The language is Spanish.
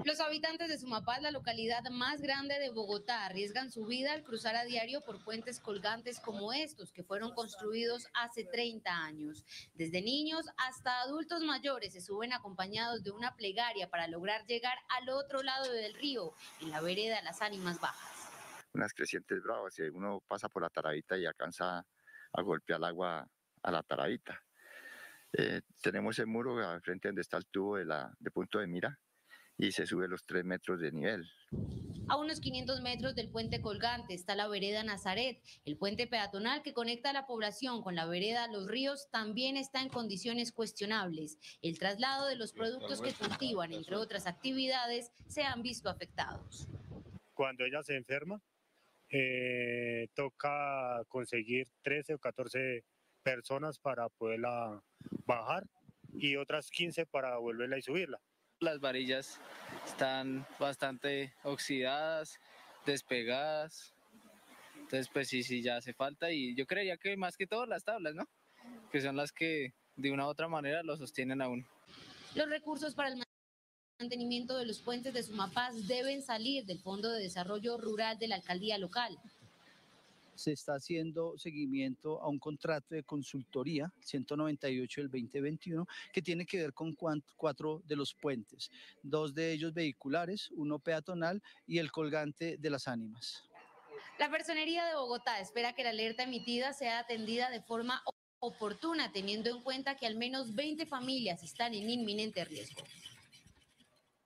Los habitantes de Sumapaz, la localidad más grande de Bogotá, arriesgan su vida al cruzar a diario por puentes colgantes como estos, que fueron construidos hace 30 años. Desde niños hasta adultos mayores se suben acompañados de una plegaria para lograr llegar al otro lado del río, en la vereda Las Ánimas Bajas. Unas crecientes bravas, y uno pasa por la taradita y alcanza a golpear el agua a la taradita. Tenemos el muro al frente donde está el tubo de punto de mira, y se sube los 3 metros de nivel. A unos 500 metros del puente colgante está la vereda Nazaret. El puente peatonal que conecta a la población con la vereda Los Ríos también está en condiciones cuestionables. El traslado de los productos que cultivan, entre otras actividades, se han visto afectados. Cuando ella se enferma, toca conseguir 13 o 14 personas para poderla bajar y otras 15 para volverla y subirla. Las varillas están bastante oxidadas, despegadas, entonces pues sí ya hace falta, y yo creería que más que todo las tablas, ¿no? Que son las que de una u otra manera lo sostienen a uno. Los recursos para el mantenimiento de los puentes de Sumapaz deben salir del Fondo de Desarrollo Rural de la alcaldía local. Se está haciendo seguimiento a un contrato de consultoría 198 del 2021 que tiene que ver con 4 de los puentes, 2 de ellos vehiculares, 1 peatonal y el colgante de Las Ánimas. La Personería de Bogotá espera que la alerta emitida sea atendida de forma oportuna, teniendo en cuenta que al menos 20 familias están en inminente riesgo.